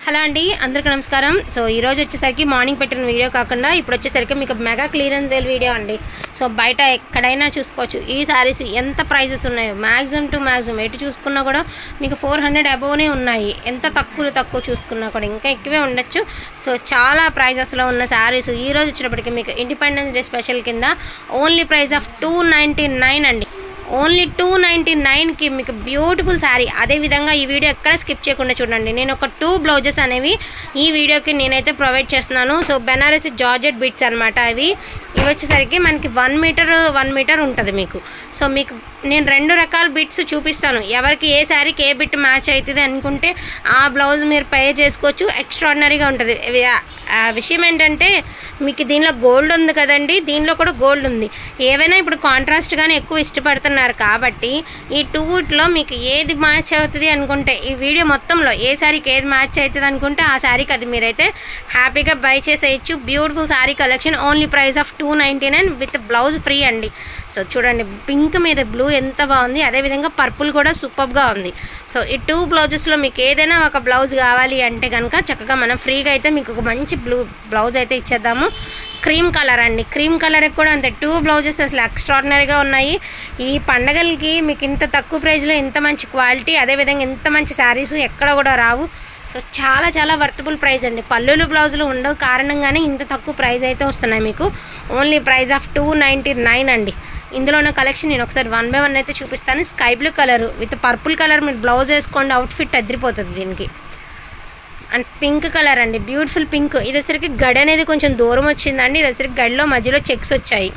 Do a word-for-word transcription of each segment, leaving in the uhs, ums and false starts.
Hello అండి, అందరికీ నమస్కారం. సో ఈరోజు వచ్చేసరికి మార్నింగ్ పెట్టిన వీడియో కాకుండా ఇప్పుడు వచ్చేసరికి మీకు మెగా క్లియరెన్స్ సేల్ వీడియో అండి. సో బయట ఎక్కడైనా చూసుకోవచ్చు ఈ శారీస్ ఎంత ప్రైజెస్ ఉన్నాయో. మ్యాక్సిమం టు మ్యాక్సిమం ఎటు చూసుకున్నా కూడా మీకు ఫోర్ హండ్రెడ్ అబోవ్నే ఉన్నాయి. ఎంత తక్కువ తక్కువ చూసుకున్నా కూడా ఇంకా ఎక్కువే ఉండొచ్చు. సో చాలా ప్రైజెస్లో ఉన్న శారీస్ ఈరోజు వచ్చినప్పటికీ మీకు ఇండిపెండెన్స్ డే స్పెషల్ కింద only price of two ninety nine అండి. ఓన్లీ టూ నైంటీ నైన్కి మీకు బ్యూటిఫుల్ శారీ. అదేవిధంగా ఈ వీడియో ఎక్కడ స్కిప్ చేయకుండా చూడండి. నేను ఒక టూ బ్లౌజెస్ అనేవి ఈ వీడియోకి నేనైతే ప్రొవైడ్ చేస్తున్నాను. సో బెనారసి జార్జెట్ బిట్స్ అనమాట. అవి ఇవి వచ్చేసరికి మనకి వన్ మీటర్ వన్ మీటర్ ఉంటుంది మీకు. సో మీకు నేను రెండు రకాల బిట్స్ చూపిస్తాను. ఎవరికి ఏ శారీకి ఏ బిట్ మ్యాచ్ అవుతుంది అనుకుంటే ఆ బ్లౌజ్ మీరు పే చేసుకోవచ్చు. ఎక్స్ట్రాడినరీగా ఉంటుంది. ఆ విషయం ఏంటంటే మీకు దీనిలో గోల్డ్ ఉంది కదండి, దీనిలో కూడా గోల్డ్ ఉంది. ఏవైనా ఇప్పుడు కాంట్రాస్ట్గానే ఎక్కువ ఇష్టపడుతున్నారు కాబట్టి ఈ టూట్లో మీకు ఏది మ్యాచ్ అవుతుంది అనుకుంటే ఈ వీడియో మొత్తంలో ఏ శారీకి ఏది మ్యాచ్ అవుతుంది అనుకుంటే ఆ శారీకి అది మీరైతే హ్యాపీగా బై చేసేయచ్చు. Beautiful sari collection only price of two ninety nine with blouse free అండి. సో చూడండి, పింక్ మీద బ్లూ ఎంత బాగుంది, అదేవిధంగా పర్పుల్ కూడా సూపర్గా ఉంది. సో ఈ టూ బ్లౌజెస్లో మీకు ఏదైనా ఒక బ్లౌజ్ కావాలి అంటే కనుక చక్కగా మనం ఫ్రీగా అయితే మీకు ఒక మంచి బ్లూ బ్లౌజ్ అయితే ఇచ్చేద్దాము. క్రీమ్ కలర్ అండి. క్రీమ్ కలర్కి కూడా అంతే. టూ బ్లౌజెస్ అసలు ఎక్స్ట్రాడినరీగా ఉన్నాయి. ఈ పండగలకి మీకు ఇంత తక్కువ ప్రైస్లో ఇంత మంచి క్వాలిటీ, అదేవిధంగా ఇంత మంచి శారీస్ ఎక్కడ కూడా రావు. సో చాలా చాలా వర్తబుల్ ప్రైస్ అండి. పళ్ళులు బ్లౌజులు ఉండవు కారణంగానే ఇంత తక్కువ ప్రైస్ అయితే వస్తున్నాయి మీకు. Only price of two ninety nine అండి. ఇందులో ఉన్న కలెక్షన్ నేను ఒకసారి వన్ బై వన్ అయితే చూపిస్తాను. Sky blue colour with purple colour మీరు బ్లౌజ్ వేసుకోండి, అవుట్ఫిట్ అదిరిపోతుంది దీనికి. అండ్ పింక్ కలర్ అండి, బ్యూటిఫుల్ పింక్. ఇది వచ్చరికి గడి అనేది కొంచెం దూరం వచ్చిందండి. ఇది వచ్చరికి గడిలో మధ్యలో చెక్స్ వచ్చాయి.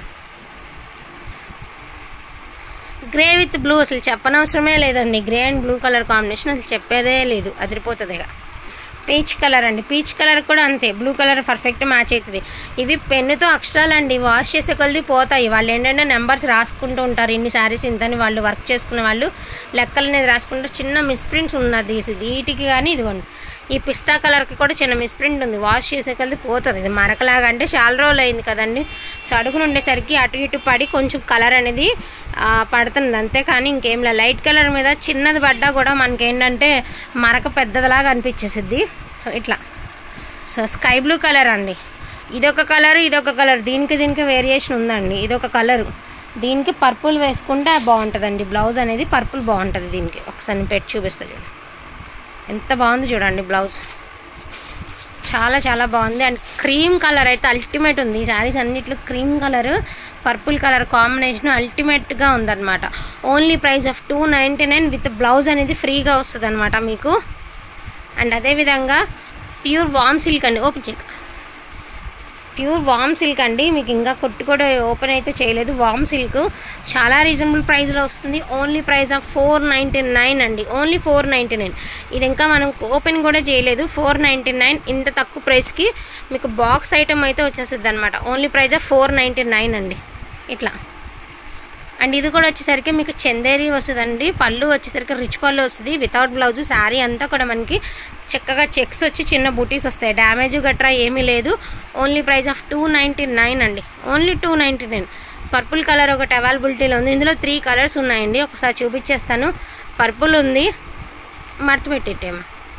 గ్రే విత్ బ్లూ అసలు చెప్పనవసరమే లేదండి. Grey and blue colour combination అసలు చెప్పేదే లేదు, అదిరిపోతుంది. ఇక పీచ్ కలర్ అండి. పీచ్ కలర్ కూడా అంతే, బ్లూ కలర్ పర్ఫెక్ట్ మ్యాచ్ అవుతుంది. ఇవి పెన్నుతో అక్షరాలు అండి, వాష్ చేసే కొద్ది పోతాయి. వాళ్ళు ఏంటంటే నెంబర్స్ రాసుకుంటూ ఉంటారు. ఇన్ని శారీస్ ఇంతని వాళ్ళు వర్క్ చేసుకునే వాళ్ళు లెక్కలు అనేది రాసుకుంటూ చిన్న మిస్ప్రింట్స్ ఉన్నది వీటికి. కానీ ఇదిగోండి ఈ పిస్తా కలర్కి కూడా చిన్న మిస్ప్రింట్ ఉంది. వాష్ చేసే కొద్ది పోతుంది. ఇది మరకలాగా అంటే చాలా రోజులు అయింది కదండి. సో అడుగును ఉండేసరికి అటు ఇటు పడి కొంచెం కలర్ అనేది పడుతుంది అంతే. కానీ ఇంకేం లేదు. లైట్ కలర్ మీద చిన్నది పడ్డా కూడా మనకేంటంటే మరక పెద్దదిలాగా అనిపించేసిద్ది. సో ఇట్లా. సో స్కై బ్లూ కలర్ అండి. ఇదొక కలర్, ఇదొక కలర్. దీనికి దీనికి వేరియేషన్ ఉందండి. ఇదొక కలరు, దీనికి పర్పుల్ వేసుకుంటే బాగుంటుందండి. బ్లౌజ్ అనేది పర్పుల్ బాగుంటుంది దీనికి. ఒకసారి పెట్టి చూపిస్తుంది. ఎంత బాగుంది చూడండి బ్లౌజ్, చాలా చాలా బాగుంది. అండ్ క్రీమ్ కలర్ అయితే అల్టిమేట్ ఉంది. ఈ శారీస్ అన్నిట్లో cream colour purple colour combination అల్టిమేట్గా ఉందన్నమాట. Only price of two ninety nine with blouse అనేది ఫ్రీగా వస్తుంది అనమాట మీకు. అండ్ అదేవిధంగా ప్యూర్ వామ్ సిల్క్ అండి. Open check pure warm silk అండి. మీకు ఇంకా కొట్టు కూడా ఓపెన్ అయితే చేయలేదు. వామ్ సిల్క్ చాలా రీజనబుల్ ప్రైస్లో వస్తుంది. Only price of four ninety nine అండి. Only four ninety nine. ఇది ఇంకా మనం ఓపెన్ కూడా చేయలేదు. ఫోర్ నైంటీ నైన్ ఇంత తక్కువ ప్రైస్కి మీకు బాక్స్ ఐటమ్ అయితే వచ్చేస్తుంది అనమాట. Only price of four ninety nine అండి. ఇట్లా. అండ్ ఇది కూడా వచ్చేసరికి మీకు చందేరి వస్తుందండి. పళ్ళు వచ్చేసరికి రిచ్ పళ్ళు వస్తుంది వితౌట్ బ్లౌజ్. శారీ అంతా కూడా మనకి చక్కగా చెక్స్ వచ్చి చిన్న బూటీస్ వస్తాయి. డ్యామేజ్ గట్రా ఏమీ లేదు. Only price of two ninety nine అండి. Only two ninety nine. Purple colour ఒకటి అవైలబిలిటీలో ఉంది. ఇందులో త్రీ కలర్స్ ఉన్నాయండి. ఒకసారి చూపించేస్తాను. పర్పుల్ ఉంది, మడత పెట్టేటేమో.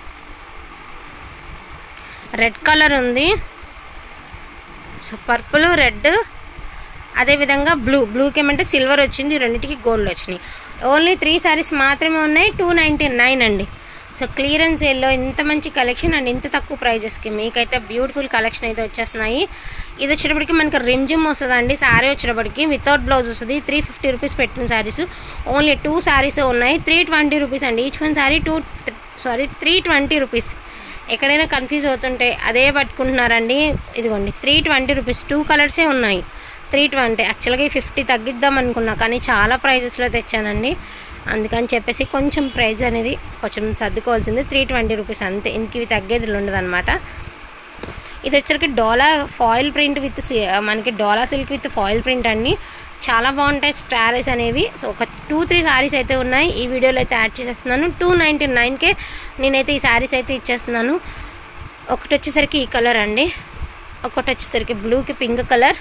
రెడ్ కలర్ ఉంది. సో పర్పుల్, రెడ్, అదేవిధంగా బ్లూ. బ్లూకి ఏమంటే సిల్వర్ వచ్చింది, రెండింటికి గోల్డ్ వచ్చినాయి. ఓన్లీ త్రీ శారీస్ మాత్రమే ఉన్నాయి. టూ నైంటీ నైన్ అండి. సో క్లియరెన్స్ సేల్లో ఇంత మంచి కలెక్షన్ అండ్ ఇంత తక్కువ ప్రైజెస్కి మీకైతే బ్యూటిఫుల్ కలెక్షన్ అయితే వచ్చేస్తున్నాయి. ఇది వచ్చేటప్పటికి మనకి రిమ్జిమ్ వస్తుందండి. శారీ వచ్చేటప్పటికి వితౌట్ బ్లౌజ్ వస్తుంది. త్రీ ఫిఫ్టీ రూపీస్ పెట్టిన శారీస్ ఓన్లీ టూ శారీస్ ఉన్నాయి. త్రీ ట్వంటీ రూపీస్ అండి. Each one sari two sari three twenty rupees. ఎక్కడైనా కన్ఫ్యూజ్ అవుతుంటే అదే పట్టుకుంటున్నారండి. ఇదిగోండి త్రీ ట్వంటీ రూపీస్. టూ కలర్సే ఉన్నాయి. త్రీ ట్వంటీ యాక్చువల్గా ఈ ఫిఫ్టీ తగ్గిద్దాం అనుకున్నా కానీ చాలా ప్రైజెస్లో తెచ్చానండి. అందుకని చెప్పేసి కొంచెం ప్రైస్ అనేది కొంచెం సర్దుకోవాల్సింది. త్రీ ట్వంటీ రూపీస్ అంతే. ఇంక ఇవి తగ్గేది ఉండదు అనమాట. ఇది వచ్చరికి డోలా ఫాయిల్ ప్రింట్ విత్ మనకి Dola silk with foil print అండి. చాలా బాగుంటాయి శారీస్ అనేవి. సో ఒక టూ త్రీ శారీస్ అయితే ఉన్నాయి. ఈ వీడియోలో అయితే యాడ్ చేసేస్తున్నాను. టూ నైంటీ నైన్కే నేనైతే ఈ శారీస్ అయితే ఇచ్చేస్తున్నాను. ఒకటి వచ్చేసరికి ఈ కలర్ అండి, ఒకటి వచ్చేసరికి బ్లూకి pink colour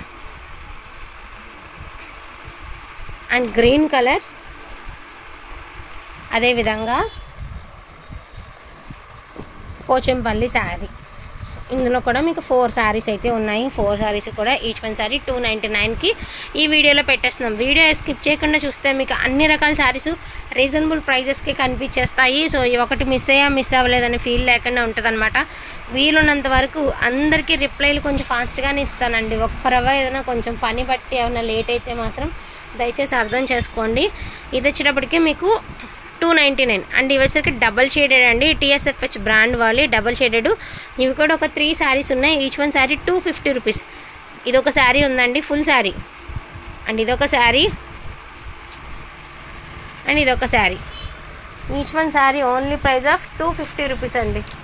and green colour, అదేవిధంగా పోచంపల్లి శారీ. ఇందులో కూడా మీకు ఫోర్ శారీస్ అయితే ఉన్నాయి. ఫోర్ శారీస్ కూడా each one sari two ninety నైన్కి ఈ వీడియోలో పెట్టేస్తున్నాం. వీడియో స్కిప్ చేయకుండా చూస్తే మీకు అన్ని రకాల శారీస్ రీజనబుల్ ప్రైజెస్కి కనిపించేస్తాయి. సో ఈ ఒకటి మిస్ అయ్యా మిస్ అవ్వలేదని ఫీల్ లేకుండా ఉంటుంది అనమాట. వీలున్నంత వరకు అందరికీ రిప్లైలు కొంచెం ఫాస్ట్గానే ఇస్తానండి. ఒక్క రవ్వ ఏదైనా కొంచెం పని బట్టి ఏమైనా లేట్ అయితే మాత్రం దయచేసి అర్థం చేసుకోండి. ఇది వచ్చేటప్పటికి మీకు టూ నైంటీ నైన్ అండ్ ఇవి వచ్చరికి డబల్ షేడెడ్ అండి. టీఎస్ఎఫ్హెచ్ బ్రాండ్ వాళ్ళు డబల్ షేడెడ్. ఇవి కూడా ఒక త్రీ శారీస్ ఉన్నాయి. Each one sari two fifty rupees. ఇదొక శారీ ఉందండి ఫుల్ శారీ, అండ్ ఇదొక శారీ, అండ్ ఇదొక sari. Each one sari only price of two fifty rupees అండి.